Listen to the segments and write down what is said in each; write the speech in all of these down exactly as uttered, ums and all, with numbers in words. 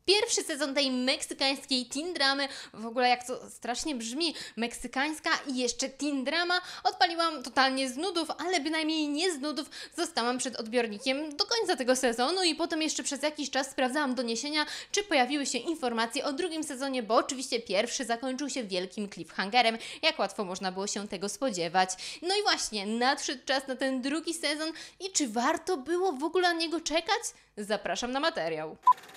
Pierwszy sezon tej meksykańskiej teen dramy, w ogóle jak to strasznie brzmi, meksykańska i jeszcze teen drama, odpaliłam totalnie z nudów, ale bynajmniej nie z nudów, zostałam przed odbiornikiem do końca tego sezonu i potem jeszcze przez jakiś czas sprawdzałam doniesienia, czy pojawiły się informacje o drugim sezonie, bo oczywiście pierwszy zakończył się wielkim cliffhangerem, jak łatwo można było się tego spodziewać. No i właśnie, nadszedł czas na ten drugi sezon i czy warto było w ogóle na niego czekać? Zapraszam na materiał.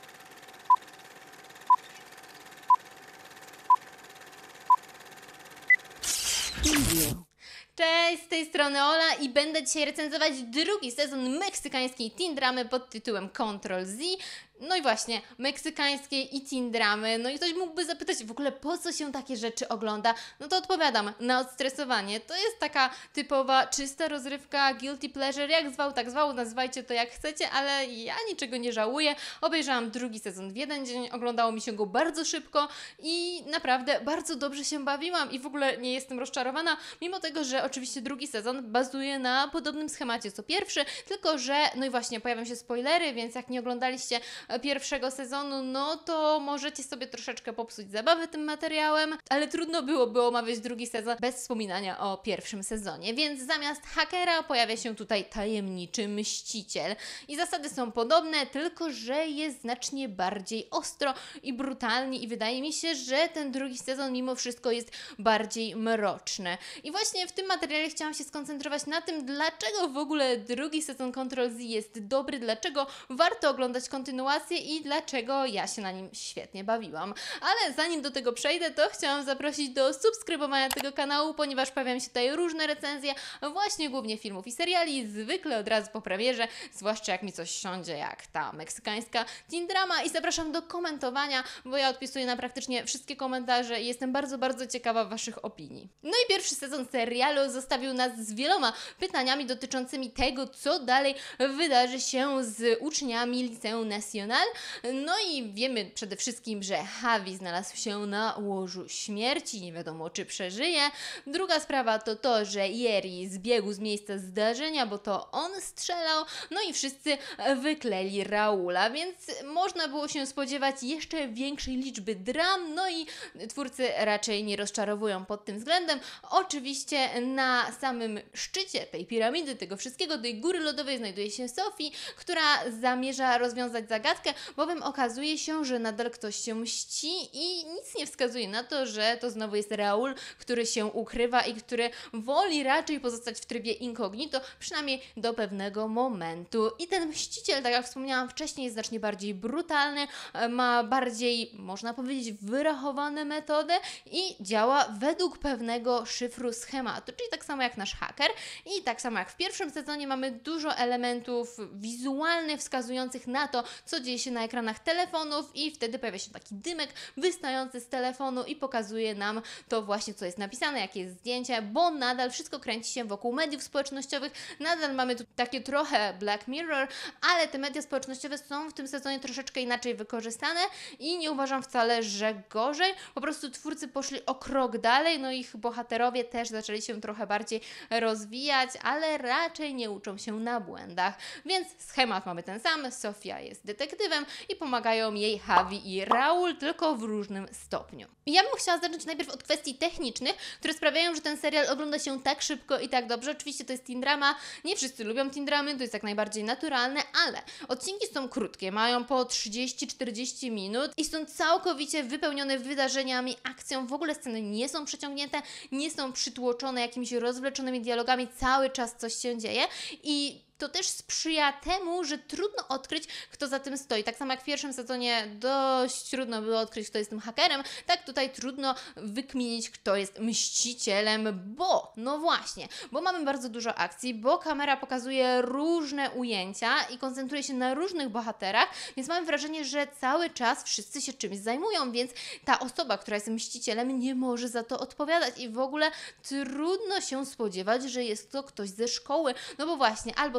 Cześć, z tej strony Ola i będę dzisiaj recenzować drugi sezon meksykańskiej teen dramy pod tytułem Control Z. No i właśnie, meksykańskiej i teen dramy. No i ktoś mógłby zapytać w ogóle, po co się takie rzeczy ogląda? No to odpowiadam, na odstresowanie. To jest taka typowa, czysta rozrywka, guilty pleasure, jak zwał, tak zwał, nazywajcie to jak chcecie, ale ja niczego nie żałuję. Obejrzałam drugi sezon w jeden dzień, oglądało mi się go bardzo szybko i naprawdę bardzo dobrze się bawiłam i w ogóle nie jestem rozczarowana, mimo tego, że oczywiście drugi sezon bazuje na podobnym schemacie co pierwszy, tylko że, no i właśnie, pojawią się spoilery, więc jak nie oglądaliście pierwszego sezonu, no to możecie sobie troszeczkę popsuć zabawę tym materiałem, ale trudno byłoby omawiać drugi sezon bez wspominania o pierwszym sezonie, więc zamiast hakera pojawia się tutaj tajemniczy mściciel i zasady są podobne, tylko że jest znacznie bardziej ostro i brutalnie i wydaje mi się, że ten drugi sezon mimo wszystko jest bardziej mroczny. I właśnie w tym materiale chciałam się skoncentrować na tym, dlaczego w ogóle drugi sezon Control Z jest dobry, dlaczego warto oglądać kontynuację i dlaczego ja się na nim świetnie bawiłam. Ale zanim do tego przejdę, to chciałam zaprosić do subskrybowania tego kanału, ponieważ pojawiają się tutaj różne recenzje, właśnie głównie filmów i seriali, zwykle od razu po premierze, zwłaszcza jak mi coś siądzie, jak ta meksykańska teen drama, i zapraszam do komentowania, bo ja odpisuję na praktycznie wszystkie komentarze i jestem bardzo, bardzo ciekawa Waszych opinii. No i pierwszy sezon serialu zostawił nas z wieloma pytaniami dotyczącymi tego, co dalej wydarzy się z uczniami Liceum Nacional. No i wiemy przede wszystkim, że Javi znalazł się na łożu śmierci, nie wiadomo czy przeżyje. Druga sprawa to to, że Yeri zbiegł z miejsca zdarzenia, bo to on strzelał, no i wszyscy wykleli Raula, więc można było się spodziewać jeszcze większej liczby dram, no i twórcy raczej nie rozczarowują pod tym względem. Oczywiście na samym szczycie tej piramidy, tego wszystkiego, tej góry lodowej znajduje się Sophie, która zamierza rozwiązać zagadkę, bowiem okazuje się, że nadal ktoś się mści i nic nie wskazuje na to, że to znowu jest Raul, który się ukrywa i który woli raczej pozostać w trybie incognito, przynajmniej do pewnego momentu. I ten mściciel, tak jak wspomniałam wcześniej, jest znacznie bardziej brutalny, ma bardziej, można powiedzieć, wyrachowane metody i działa według pewnego szyfru schematu, czyli tak samo jak nasz haker i tak samo jak w pierwszym sezonie mamy dużo elementów wizualnych wskazujących na to, co dzieje się na ekranach telefonów i wtedy pojawia się taki dymek wystający z telefonu i pokazuje nam to właśnie, co jest napisane, jakie jest zdjęcie, bo nadal wszystko kręci się wokół mediów społecznościowych, nadal mamy tu takie trochę Black Mirror, ale te media społecznościowe są w tym sezonie troszeczkę inaczej wykorzystane i nie uważam wcale, że gorzej, po prostu twórcy poszli o krok dalej, no ich bohaterowie też zaczęli się trochę bardziej rozwijać, ale raczej nie uczą się na błędach, więc schemat mamy ten sam, Sofia jest detektywem i pomagają jej Javi i Raul, tylko w różnym stopniu. I ja bym chciała zacząć najpierw od kwestii technicznych, które sprawiają, że ten serial ogląda się tak szybko i tak dobrze. Oczywiście to jest teen drama, nie wszyscy lubią teen dramy, to jest jak najbardziej naturalne, ale odcinki są krótkie, mają po trzydzieści czterdzieści minut i są całkowicie wypełnione wydarzeniami, akcją, w ogóle sceny nie są przeciągnięte, nie są przytłoczone jakimiś rozwleczonymi dialogami, cały czas coś się dzieje i to też sprzyja temu, że trudno odkryć, kto za tym stoi. Tak samo jak w pierwszym sezonie dość trudno było odkryć, kto jest tym hakerem, tak tutaj trudno wykminić, kto jest mścicielem, bo, no właśnie, bo mamy bardzo dużo akcji, bo kamera pokazuje różne ujęcia i koncentruje się na różnych bohaterach, więc mamy wrażenie, że cały czas wszyscy się czymś zajmują, więc ta osoba, która jest mścicielem, nie może za to odpowiadać i w ogóle trudno się spodziewać, że jest to ktoś ze szkoły, no bo właśnie, albo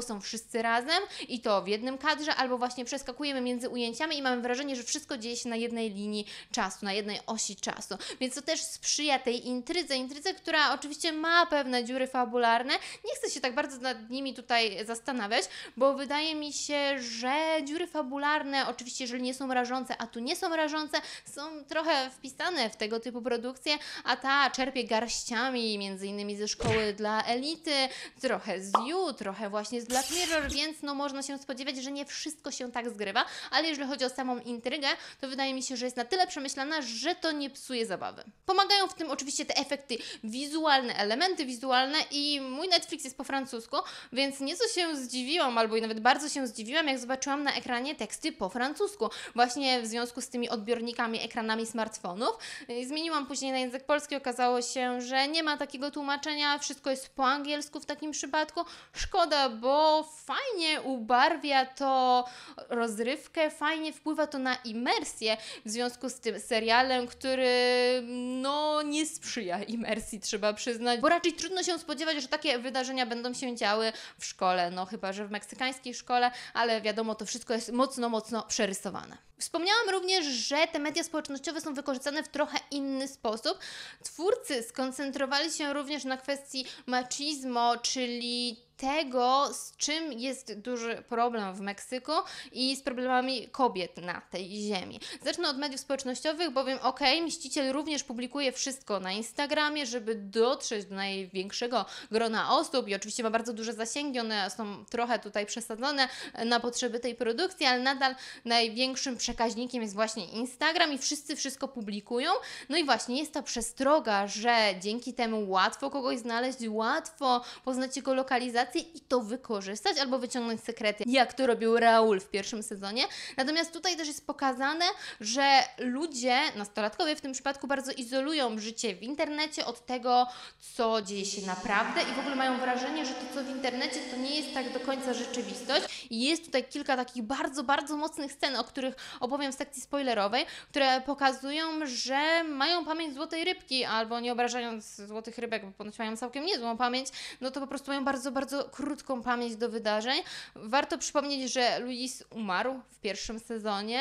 są wszyscy razem i to w jednym kadrze, albo właśnie przeskakujemy między ujęciami i mamy wrażenie, że wszystko dzieje się na jednej linii czasu, na jednej osi czasu. Więc to też sprzyja tej intrydze, intrydze, która oczywiście ma pewne dziury fabularne. Nie chcę się tak bardzo nad nimi tutaj zastanawiać, bo wydaje mi się, że dziury fabularne, oczywiście jeżeli nie są rażące, a tu nie są rażące, są trochę wpisane w tego typu produkcje, a ta czerpie garściami, między innymi ze szkoły dla elity, trochę z You, trochę właśnie z Black Mirror, więc no można się spodziewać, że nie wszystko się tak zgrywa, ale jeżeli chodzi o samą intrygę, to wydaje mi się, że jest na tyle przemyślana, że to nie psuje zabawy. Pomagają w tym oczywiście te efekty wizualne, elementy wizualne i mój Netflix jest po francusku, więc nieco się zdziwiłam, albo i nawet bardzo się zdziwiłam, jak zobaczyłam na ekranie teksty po francusku, właśnie w związku z tymi odbiornikami, ekranami smartfonów. Zmieniłam później na język polski, okazało się, że nie ma takiego tłumaczenia, wszystko jest po angielsku w takim przypadku. Szkoda, bo fajnie ubarwia to rozrywkę, fajnie wpływa to na imersję w związku z tym serialem, który no nie sprzyja imersji, trzeba przyznać, bo raczej trudno się spodziewać, że takie wydarzenia będą się działy w szkole, no chyba że w meksykańskiej szkole, ale wiadomo, to wszystko jest mocno, mocno przerysowane. Wspomniałam również, że te media społecznościowe są wykorzystane w trochę inny sposób. Twórcy skoncentrowali się również na kwestii machismo, czyli tego, z czym jest duży problem w Meksyku i z problemami kobiet na tej ziemi. Zacznę od mediów społecznościowych, bowiem okej, okay, Mściciel również publikuje wszystko na Instagramie, żeby dotrzeć do największego grona osób i oczywiście ma bardzo duże zasięgi, one są trochę tutaj przesadzone na potrzeby tej produkcji, ale nadal największym przekaźnikiem jest właśnie Instagram i wszyscy wszystko publikują. No i właśnie jest ta przestroga, że dzięki temu łatwo kogoś znaleźć, łatwo poznać jego lokalizację i to wykorzystać albo wyciągnąć sekrety, jak to robił Raul w pierwszym sezonie. Natomiast tutaj też jest pokazane, że ludzie, nastolatkowie w tym przypadku, bardzo izolują życie w internecie od tego, co dzieje się naprawdę i w ogóle mają wrażenie, że to, co w internecie, to nie jest tak do końca rzeczywistość. I jest tutaj kilka takich bardzo, bardzo mocnych scen, o których opowiem w sekcji spoilerowej, które pokazują, że mają pamięć złotej rybki, albo nie obrażając złotych rybek, bo ponoć mają całkiem niezłą pamięć, no to po prostu mają bardzo, bardzo krótką pamięć do wydarzeń. Warto przypomnieć, że Luis umarł w pierwszym sezonie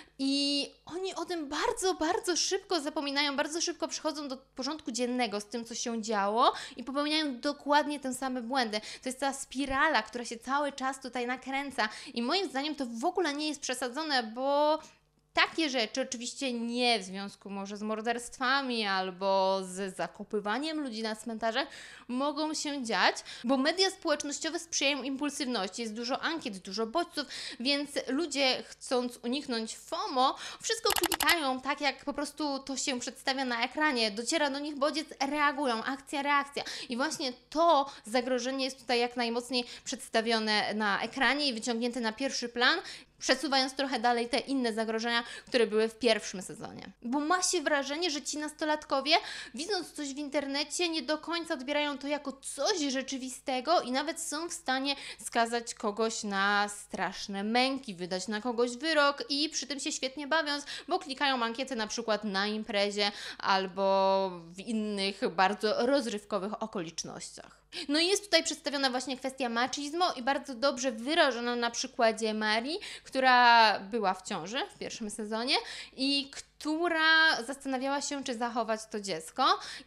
i oni o tym bardzo, bardzo szybko zapominają, bardzo szybko przychodzą do porządku dziennego z tym, co się działo i popełniają dokładnie te same błędy. To jest ta spirala, która się cały czas tutaj nakręca i moim zdaniem to w ogóle nie jest przesadzone, bo takie rzeczy, oczywiście nie w związku może z morderstwami albo z zakopywaniem ludzi na cmentarzach, mogą się dziać, bo media społecznościowe sprzyjają impulsywności, jest dużo ankiet, dużo bodźców, więc ludzie, chcąc uniknąć FOMO, wszystko klikają tak, jak po prostu to się przedstawia na ekranie, dociera do nich bodziec, reagują, akcja, reakcja i właśnie to zagrożenie jest tutaj jak najmocniej przedstawione na ekranie i wyciągnięte na pierwszy plan, przesuwając trochę dalej te inne zagrożenia, które były w pierwszym sezonie. Bo ma się wrażenie, że ci nastolatkowie, widząc coś w internecie, nie do końca odbierają to jako coś rzeczywistego i nawet są w stanie skazać kogoś na straszne męki, wydać na kogoś wyrok i przy tym się świetnie bawiąc, bo klikają ankiety na przykład na imprezie albo w innych bardzo rozrywkowych okolicznościach. No i jest tutaj przedstawiona właśnie kwestia machismo i bardzo dobrze wyrażona na przykładzie Marii, która była w ciąży w pierwszym sezonie i która zastanawiała się, czy zachować to dziecko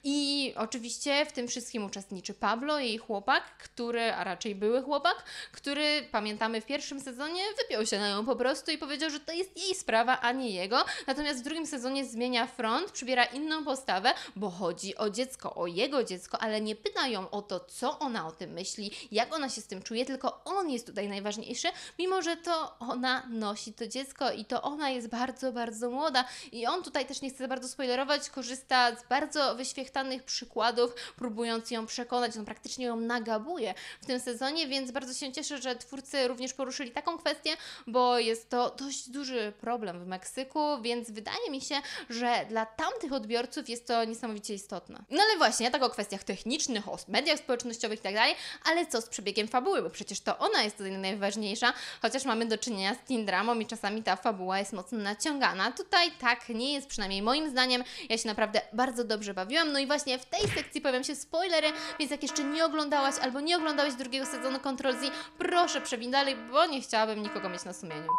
i oczywiście w tym wszystkim uczestniczy Pablo, jej chłopak, który, a raczej były chłopak, który, pamiętamy w pierwszym sezonie, wypiął się na nią po prostu i powiedział, że to jest jej sprawa, a nie jego, natomiast w drugim sezonie zmienia front, przybiera inną postawę, bo chodzi o dziecko, o jego dziecko, ale nie pyta ją o to, co ona o tym myśli, jak ona się z tym czuje, tylko on jest tutaj najważniejszy, mimo że to ona nosi to dziecko i to ona jest bardzo, bardzo młoda i on tutaj też nie chce za bardzo spoilerować, korzysta z bardzo wyświechtanych przykładów, próbując ją przekonać, on praktycznie ją nagabuje w tym sezonie, więc bardzo się cieszę, że twórcy również poruszyli taką kwestię, bo jest to dość duży problem w Meksyku, więc wydaje mi się, że dla tamtych odbiorców jest to niesamowicie istotne. No ale właśnie, tak o kwestiach technicznych, o mediach społecznościowych i tak dalej, ale co z przebiegiem fabuły, bo przecież to ona jest tutaj najważniejsza, chociaż mamy do czynienia z teen dramą i czasami ta fabuła jest mocno naciągana. Tutaj tak tak nie jest, przynajmniej moim zdaniem. Ja się naprawdę bardzo dobrze bawiłam. No i właśnie w tej sekcji pojawią się spoilery, więc jak jeszcze nie oglądałaś albo nie oglądałeś drugiego sezonu Control Z, proszę przewin dalej, bo nie chciałabym nikogo mieć na sumieniu.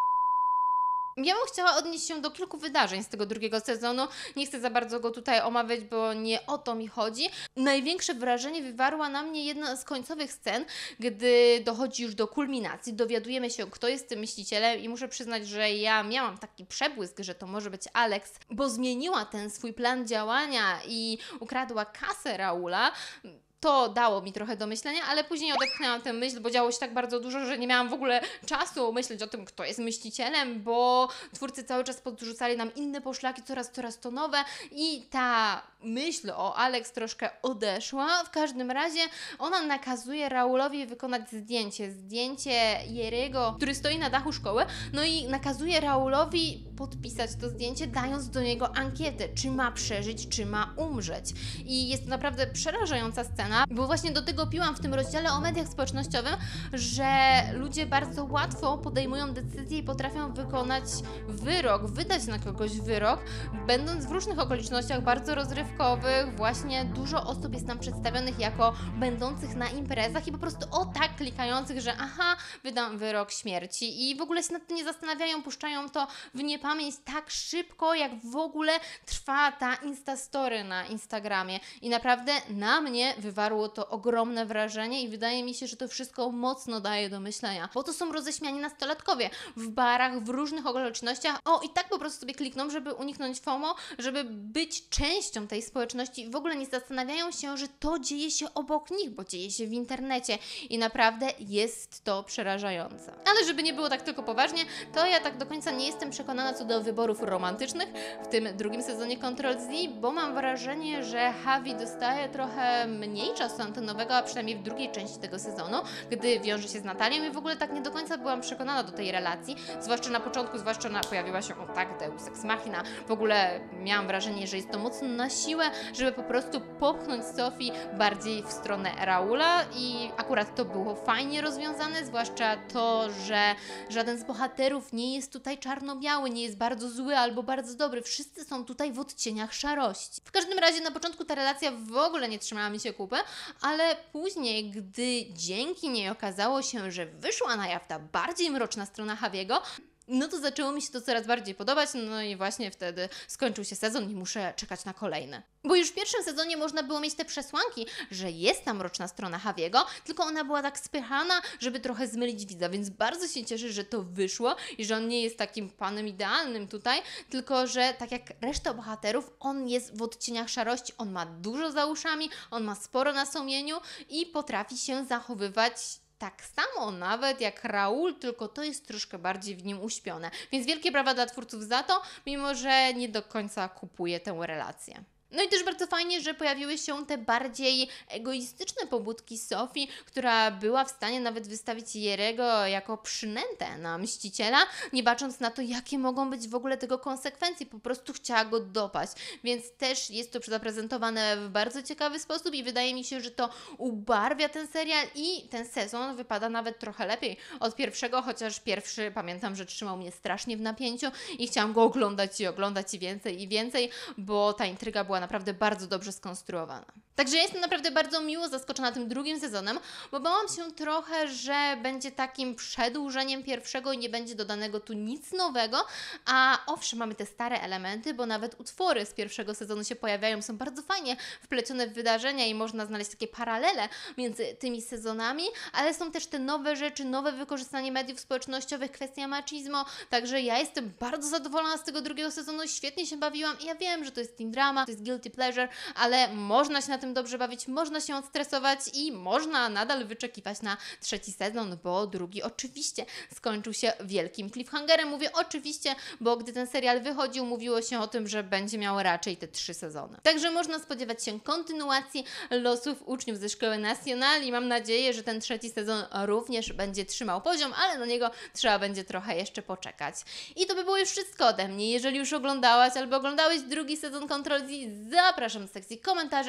Ja bym chciała odnieść się do kilku wydarzeń z tego drugiego sezonu. Nie chcę za bardzo go tutaj omawiać, bo nie o to mi chodzi. Największe wrażenie wywarła na mnie jedna z końcowych scen, gdy dochodzi już do kulminacji. Dowiadujemy się, kto jest tym myślicielem i muszę przyznać, że ja miałam taki przebłysk, że to może być Alex, bo zmieniła ten swój plan działania i ukradła kasę Raula. To dało mi trochę do myślenia, ale później odepchnęłam tę myśl, bo działo się tak bardzo dużo, że nie miałam w ogóle czasu myśleć o tym, kto jest myślicielem, bo twórcy cały czas podrzucali nam inne poszlaki, coraz, coraz to nowe i ta myśl o Alex troszkę odeszła. W każdym razie ona nakazuje Raulowi wykonać zdjęcie, zdjęcie Jerego, który stoi na dachu szkoły, no i nakazuje Raulowi podpisać to zdjęcie, dając do niego ankietę, czy ma przeżyć, czy ma umrzeć. I jest to naprawdę przerażająca scena, bo właśnie do tego piłam w tym rozdziale o mediach społecznościowych, że ludzie bardzo łatwo podejmują decyzje i potrafią wykonać wyrok, wydać na kogoś wyrok, będąc w różnych okolicznościach bardzo rozrywkowych. Właśnie dużo osób jest nam przedstawionych jako będących na imprezach i po prostu o tak klikających, że aha, wydam wyrok śmierci i w ogóle się nad tym nie zastanawiają, puszczają to w niepamięć tak szybko, jak w ogóle trwa ta Instastory na Instagramie i naprawdę na mnie wywarło to ogromne wrażenie i wydaje mi się, że to wszystko mocno daje do myślenia, bo to są roześmiani nastolatkowie w barach, w różnych okolicznościach, o i tak po prostu sobie klikną, żeby uniknąć FOMO, żeby być częścią tej społeczności i w ogóle nie zastanawiają się, że to dzieje się obok nich, bo dzieje się w internecie i naprawdę jest to przerażające. Ale żeby nie było tak tylko poważnie, to ja tak do końca nie jestem przekonana co do wyborów romantycznych w tym drugim sezonie Control Z, bo mam wrażenie, że Javi dostaje trochę mniej czasu antenowego, a przynajmniej w drugiej części tego sezonu, gdy wiąże się z Natalią i w ogóle tak nie do końca byłam przekonana do tej relacji, zwłaszcza na początku, zwłaszcza na, pojawiła się, o tak, Deus Ex Machina, w ogóle miałam wrażenie, że jest to mocno na siłę, żeby po prostu popchnąć Sophie bardziej w stronę Raula i akurat to było fajnie rozwiązane, zwłaszcza to, że żaden z bohaterów nie jest tutaj czarno-biały, nie jest bardzo zły albo bardzo dobry, wszyscy są tutaj w odcieniach szarości. W każdym razie na początku ta relacja w ogóle nie trzymała mi się kupy, ale później, gdy dzięki niej okazało się, że wyszła na jaw ta bardziej mroczna strona Javiego, no to zaczęło mi się to coraz bardziej podobać, no i właśnie wtedy skończył się sezon i muszę czekać na kolejne. Bo już w pierwszym sezonie można było mieć te przesłanki, że jest ta mroczna strona Javiego, tylko ona była tak spychana, żeby trochę zmylić widza, więc bardzo się cieszę, że to wyszło i że on nie jest takim panem idealnym tutaj, tylko że tak jak reszta bohaterów, on jest w odcieniach szarości, on ma dużo za uszami, on ma sporo na sumieniu i potrafi się zachowywać tak samo nawet jak Raul, tylko to jest troszkę bardziej w nim uśpione. Więc wielkie brawa dla twórców za to, mimo że nie do końca kupuję tę relację. No i też bardzo fajnie, że pojawiły się te bardziej egoistyczne pobudki Sophie, która była w stanie nawet wystawić Jerego jako przynętę na mściciela, nie bacząc na to, jakie mogą być w ogóle tego konsekwencje, po prostu chciała go dopaść, więc też jest to zaprezentowane w bardzo ciekawy sposób i wydaje mi się, że to ubarwia ten serial i ten sezon wypada nawet trochę lepiej od pierwszego, chociaż pierwszy pamiętam, że trzymał mnie strasznie w napięciu i chciałam go oglądać i oglądać i więcej i więcej, bo ta intryga była naprawdę bardzo dobrze skonstruowana. Także ja jestem naprawdę bardzo miło zaskoczona tym drugim sezonem, bo bałam się trochę, że będzie takim przedłużeniem pierwszego i nie będzie dodanego tu nic nowego, a owszem, mamy te stare elementy, bo nawet utwory z pierwszego sezonu się pojawiają, są bardzo fajnie wplecione w wydarzenia i można znaleźć takie paralele między tymi sezonami, ale są też te nowe rzeczy, nowe wykorzystanie mediów społecznościowych, kwestia machismo, także ja jestem bardzo zadowolona z tego drugiego sezonu, świetnie się bawiłam i ja wiem, że to jest teen drama, to jest guilty pleasure, ale można się na tym dobrze bawić, można się odstresować i można nadal wyczekiwać na trzeci sezon, bo drugi oczywiście skończył się wielkim cliffhangerem. Mówię oczywiście, bo gdy ten serial wychodził, mówiło się o tym, że będzie miał raczej te trzy sezony. Także można spodziewać się kontynuacji losów uczniów ze Szkoły Nacional i mam nadzieję, że ten trzeci sezon również będzie trzymał poziom, ale na niego trzeba będzie trochę jeszcze poczekać. I to by było już wszystko ode mnie. Jeżeli już oglądałaś albo oglądałeś drugi sezon Control Z, zapraszam do sekcji komentarzy, podziel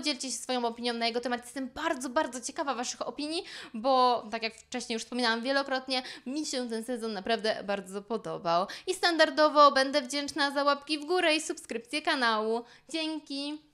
podzielcie się swoją opinią na jego temat. Jestem bardzo, bardzo ciekawa Waszych opinii, bo tak jak wcześniej już wspominałam wielokrotnie, mi się ten sezon naprawdę bardzo podobał. I standardowo będę wdzięczna za łapki w górę i subskrypcję kanału. Dzięki!